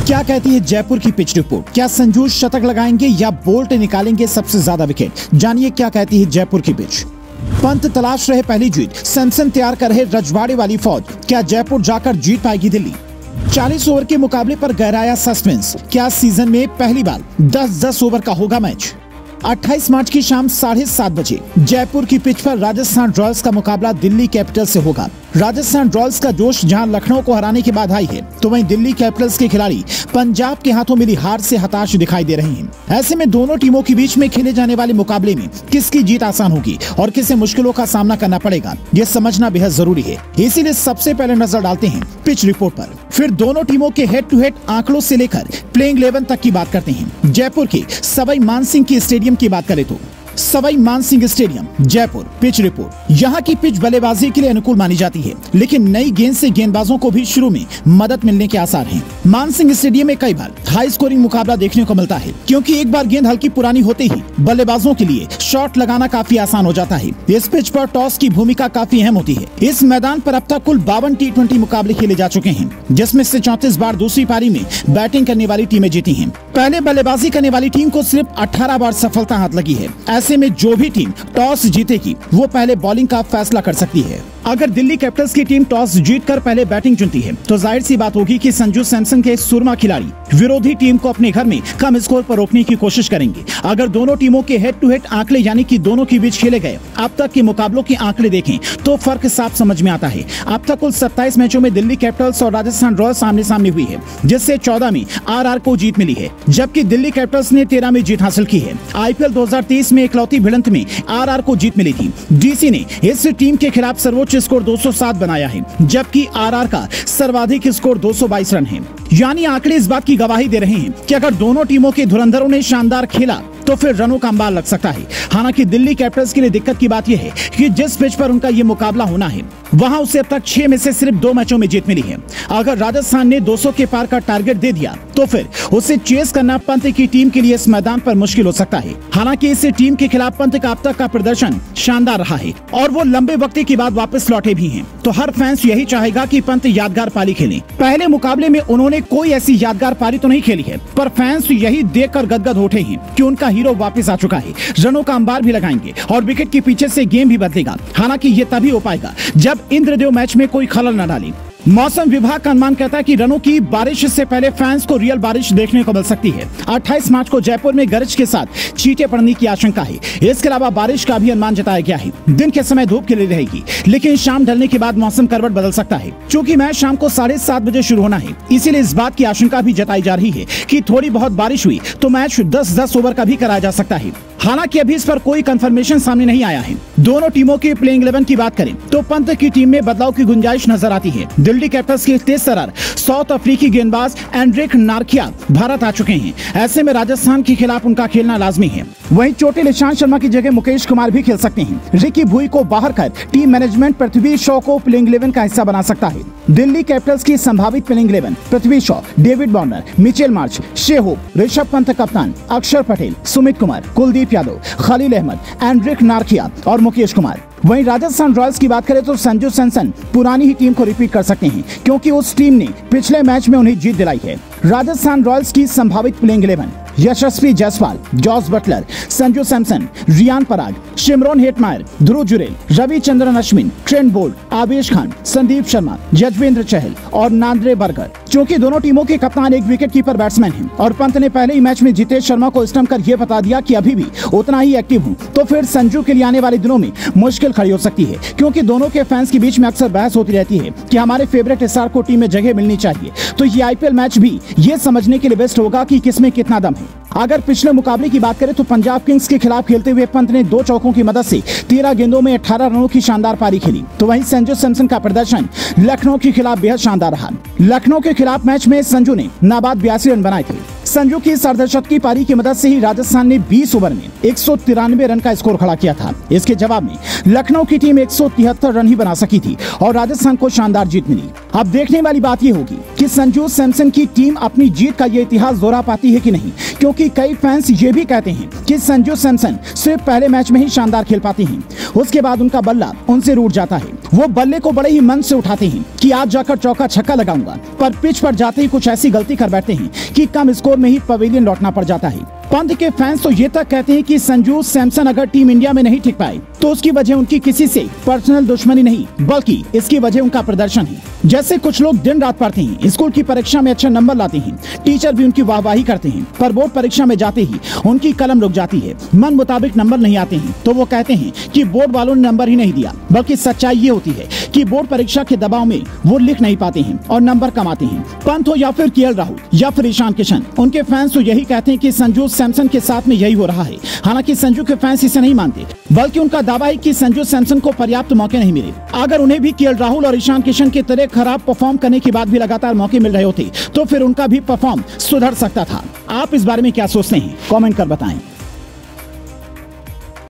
क्या कहती है जयपुर की पिच रिपोर्ट? क्या संजू शतक लगाएंगे या बोल्ट निकालेंगे सबसे ज्यादा विकेट? जानिए क्या कहती है जयपुर की पिच। पंत तलाश रहे पहली जीत, सैमसन तैयार कर रहे रजवाड़े वाली फौज। क्या जयपुर जाकर जीत पाएगी दिल्ली? 40 ओवर के मुकाबले पर गहराया सस्पेंस। क्या सीजन में पहली बार 10-10 ओवर का होगा मैच? 28 मार्च की शाम 7:30 बजे जयपुर की पिच पर राजस्थान रॉयल्स का मुकाबला दिल्ली कैपिटल्स से होगा। राजस्थान रॉयल्स का जोश जहां लखनऊ को हराने के बाद आई है, तो वहीं दिल्ली कैपिटल्स के खिलाड़ी पंजाब के हाथों मिली हार से हताश दिखाई दे रहे हैं। ऐसे में दोनों टीमों के बीच में खेले जाने वाले मुकाबले में किसकी जीत आसान होगी और किसे मुश्किलों का सामना करना पड़ेगा, ये समझना बेहद जरूरी है। इसीलिए सबसे पहले नजर डालते हैं पिच रिपोर्ट पर, फिर दोनों टीमों के हेड टू हेड आंकड़ों से लेकर प्लेइंग 11 तक की बात करते हैं। जयपुर के सवाई मानसिंह की स्टेडियम की बात करें तो Sawai Mansingh stadium Jaipur pitch report. यहाँ की पिच बल्लेबाजी के लिए अनुकूल मानी जाती है, लेकिन नई गेंद से गेंदबाजों को भी शुरू में मदद मिलने के आसार हैं। मानसिंह स्टेडियम में कई बार हाई स्कोरिंग मुकाबला देखने को मिलता है, क्योंकि एक बार गेंद हल्की पुरानी होते ही बल्लेबाजों के लिए शॉट लगाना काफी आसान हो जाता है। इस पिच पर टॉस की भूमिका काफी अहम होती है। इस मैदान पर अब तक कुल 52 T20 मुकाबले खेले जा चुके हैं, जिसमें से 34 बार दूसरी पारी में बैटिंग करने वाली टीमें जीती हैं। पहले बल्लेबाजी करने वाली टीम को सिर्फ 18 बार सफलता हाथ लगी है। ऐसे में जो भी टीम टॉस जीतेगी वो पहले बॉलिंग का फैसला कर सकती है। अगर दिल्ली कैपिटल्स की टीम टॉस जीतकर पहले बैटिंग चुनती है, तो जाहिर सी बात होगी कि संजू सैमसन के सुरमा खिलाड़ी विरोधी टीम को अपने घर में कम स्कोर पर रोकने की कोशिश करेंगे। अगर दोनों टीमों के हेड टू हेड आंकड़े यानी कि दोनों के बीच खेले गए अब तक के मुकाबलों के आंकड़े देखें तो फर्क साफ समझ में आता है। अब तक कुल 27 मैचों में दिल्ली कैपिटल्स और राजस्थान रॉयल्स आमने सामने हुई है, जिससे 14 में आरआर को जीत मिली है, जबकि दिल्ली कैपिटल्स ने 13 में जीत हासिल की है। आईपीएल 2023 में इकलौती भिड़ंत में आरआर को जीत मिली थी। डीसी ने इस टीम के खिलाफ सर्वोच्च स्कोर 207 बनाया है, जबकि आरआर का सर्वाधिक स्कोर 222 रन है। यानी आंकड़े इस बात की गवाही दे रहे हैं कि अगर दोनों टीमों के धुरंधरों ने शानदार खेला तो फिर रनों का अंबार लग सकता है। हालांकि दिल्ली कैपिटल्स के लिए दिक्कत की बात यह है कि जिस पिच पर उनका ये मुकाबला होना है, वहां उसे अब तक 6 में से सिर्फ 2 मैचों में जीत मिली है। अगर राजस्थान ने 200 के पार का टारगेट दे दिया तो फिर उसे चेस करना पंत की टीम के लिए इस मैदान पर मुश्किल हो सकता है। हालांकि इस टीम के खिलाफ पंत का अब तक का प्रदर्शन शानदार रहा है और वो लंबे वक्त के बाद वापस लौटे भी हैं, तो हर फैंस यही चाहेगा कि पंत यादगार पारी खेले। पहले मुकाबले में उन्होंने कोई ऐसी यादगार पारी तो नहीं खेली है, पर फैंस यही देखकर गदगद उठे हैं कि उनका हीरो वापस आ चुका है। रनों का अंबार भी लगाएंगे और विकेट के पीछे से गेम भी बदलेगा। हालांकि ये तभी हो पाएगा जब इंद्रदेव मैच में कोई खलल न डाले। मौसम विभाग का अनुमान कहता है कि रनों की बारिश से पहले फैंस को रियल बारिश देखने को मिल सकती है। 28 मार्च को जयपुर में गरज के साथ छींटे पड़ने की आशंका है। इसके अलावा बारिश का भी अनुमान जताया गया है। दिन के समय धूप खिली रहेगी, लेकिन शाम ढलने के बाद मौसम करवट बदल सकता है। चूंकि मैच शाम को 7:30 बजे शुरू होना है, इसीलिए इस बात की आशंका भी जताई जा रही है कि थोड़ी बहुत बारिश हुई तो मैच 10-10 ओवर का भी कराया जा सकता है। हालांकि अभी इस पर कोई कंफर्मेशन सामने नहीं आया है। दोनों टीमों के प्लेइंग 11 की बात करें तो पंत की टीम में बदलाव की गुंजाइश नजर आती है। दिल्ली कैपिटल्स के तेज तर्रार साउथ अफ्रीकी गेंदबाज एंड्रिक नारकिया भारत आ चुके हैं। ऐसे में राजस्थान के खिलाफ उनका खेलना लाजमी है। वहीं चोटिल ईशांत शर्मा की जगह मुकेश कुमार भी खेल सकते हैं। रिकी भुई को बाहर कर टीम मैनेजमेंट पृथ्वी शॉ को प्लेइंग 11 का हिस्सा बना सकता है। दिल्ली कैपिटल्स की संभावित playing 11 Prithvi Shaw, David Warner, Mitchell Marsh, Shai Hope, Rishabh Pant कप्तान, अक्षर पटेल, सुमित कुमार, कुलदीप यादव, खलील अहमद, एंड्रिक नारकिया और मुकेश कुमार। वहीं राजस्थान रॉयल्स की बात करें तो संजू सैमसन पुरानी ही टीम को रिपीट कर सकते हैं, क्योंकि उस टीम ने पिछले मैच में उन्हें जीत दिलाई है। राजस्थान रॉयल्स की संभावित playing 11 Yashasvi Jaiswal, Jos Buttler, Sanju Samson, Riyan Parag, Shimron Hetmyer, Dhruv Jurel, Ravichandran Ashwin, Trent Boult, Avesh Khan, Sandeep Sharma, Yuzvendra चहल और नांद्रे बर्गर। क्योंकि दोनों टीमों के कप्तान एक विकेट कीपर बैट्समैन हैं और पंत ने पहले ही मैच में जितेश शर्मा को स्टंप कर यह बता दिया कि अभी भी उतना ही एक्टिव हूं, तो फिर संजू के लिए आने वाले दिनों में मुश्किल खड़ी हो सकती है। क्योंकि दोनों के फैंस के बीच में अक्सर बहस होती रहती है कि हमारे फेवरेट स्टार को टीम में जगह मिलनी चाहिए, तो ये आईपीएल मैच भी ये समझने के लिए बेस्ट होगा कि किसमें कितना दम है। अगर पिछले मुकाबले की बात करें तो पंजाब किंग्स के खिलाफ खेलते हुए पंत ने 2 चौकों की मदद से 13 गेंदों में 18 रनों की शानदार पारी खेली। तो वहीं संजू सैमसन का प्रदर्शन लखनऊ के खिलाफ बेहद शानदार रहा। लखनऊ के खिलाफ मैच में संजू ने नाबाद 82 रन बनाए थे। संजू की अर्धशतकीय पारी की मदद से ही राजस्थान ने 20 ओवर में 193 रन का स्कोर खड़ा किया था। इसके जवाब में लखनऊ की टीम 173 रन ही बना सकी थी और राजस्थान को शानदार जीत मिली। अब देखने वाली बात यह होगी कि संजू सैमसन की टीम अपनी जीत का ये इतिहास दोहरा पाती है कि नहीं, क्योंकि क्योंकि कई फैंस ये भी कहते हैं कि संजू सैमसन सिर्फ पहले मैच में ही शानदार खेल पाते हैं, उसके बाद उनका बल्ला उनसे रूठ जाता है। वो बल्ले को बड़े ही मन से उठाते हैं कि आज जाकर चौका छक्का लगाऊंगा, पर पिच पर जाते ही कुछ ऐसी गलती कर बैठते हैं कि कम स्कोर में ही पवेलियन लौटना पड़ जाता है। पंत के फैंस तो ये तक कहते हैं कि संजू सैमसन अगर टीम इंडिया में नहीं टिक पाए तो उसकी वजह उनकी किसी से पर्सनल दुश्मनी नहीं, बल्कि इसकी वजह उनका प्रदर्शन है। जैसे कुछ लोग दिन रात पढ़ते हैं, स्कूल की परीक्षा में अच्छे नंबर लाते हैं, टीचर भी उनकी वाहवाही करते हैं, पर बोर्ड परीक्षा में जाते ही उनकी कलम रुक जाती है, मन मुताबिक नंबर नहीं आते हैं, तो वो कहते हैं कि बोर्ड वालों ने नंबर ही नहीं दिया। बल्कि सच्चाई ये होती है कि बोर्ड परीक्षा के दबाव में वो लिख नहीं पाते हैं और नंबर कम आते हैं। पंत हो या फिर केएल राहुल या फिर ईशान किशन, उनके फैंस तो यही कहते हैं कि संजू सैमसन के साथ में यही हो रहा है। हालांकि संजू के फैंस इसे नहीं मानते, बल्कि उनका दावा है कि संजू सैमसन को पर्याप्त मौके नहीं मिले। अगर उन्हें भी केएल राहुल और ईशान किशन की तरह खराब परफॉर्म करने के बाद भी लगातार मौके मिल रहे होते तो फिर उनका भी परफॉर्म सुधर सकता था। आप इस बारे में क्या सोचते हैं, कमेंट कर बताएं।